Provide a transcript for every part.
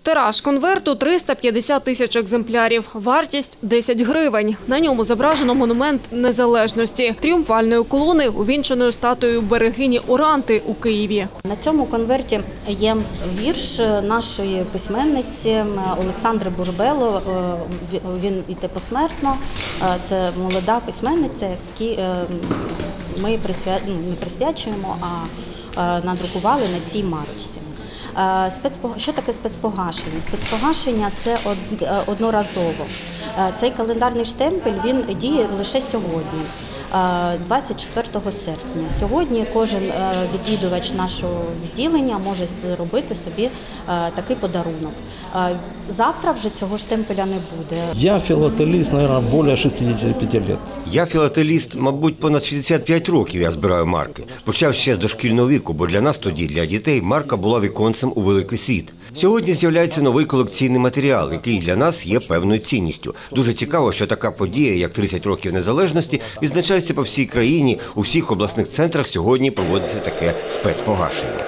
Тираж конверту – 350 тисяч екземплярів. Вартість – 10 гривень. На ньому зображено монумент незалежності тріумфальної колони, увінченої статуєю берегині Оранти у Києві. На цьому конверті є вірш нашої письменниці Олександри Бурбело. Він іде посмертно. Це молода письменниця, яку ми не присвячуємо, а надрукували на цій марочці. Що таке спецпогашення? Спецпогашення – це одноразово. Цей календарний штемпель, він діє лише сьогодні, 24 серпня. Сьогодні кожен відвідувач нашого відділення може зробити собі такий подарунок. Завтра вже цього штемпеля не буде. Я філателіст, мабуть, більше 65 років. Я філателіст, мабуть, понад 65 років я збираю марки. Почав ще з дошкільного віку, бо для нас тоді, для дітей, марка була віконцем у великий світ. Сьогодні з'являється новий колекційний матеріал, який для нас є певною цінністю. Дуже цікаво, що така подія, як 30 років незалежності, відзначається по всій країні. У всіх обласних центрах сьогодні проводиться таке спецпогашення.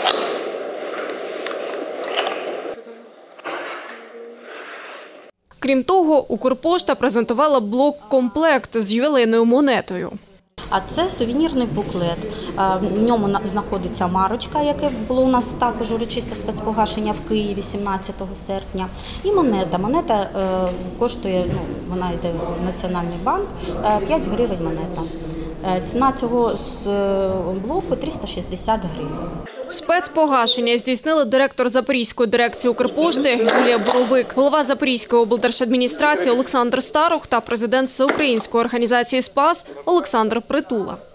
Крім того, Укрпошта презентувала блок-комплект з ювілейною монетою. А це сувенірний буклет. В ньому знаходиться марочка, яке було у нас також урочисте спецпогашення в Києві 17 серпня. І монета. Монета коштує, вона йде в Національний банк, 5 гривень монета. Ціна цього блоку – 360 гривень. Спецпогашення здійснили директор Запорізької дирекції Укрпошти Юлія Боровик, голова Запорізької облдержадміністрації Олександр Старух та президент Всеукраїнської організації «Спас» Олександр Притула.